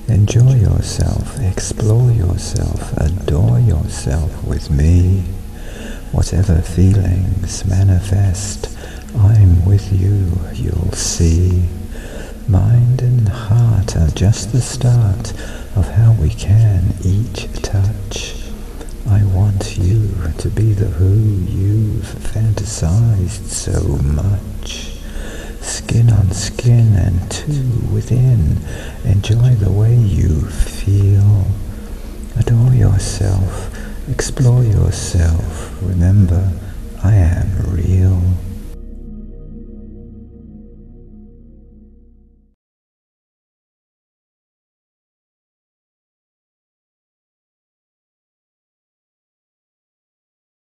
Enjoy yourself, explore yourself, adore yourself with me. Whatever feelings manifest, I'm with you, you'll see. Mind and heart are just the start of how we can each touch. I want you to be the who you've fantasized so much. Skin on skin and two within, enjoy the way you feel. Adore yourself, explore yourself, remember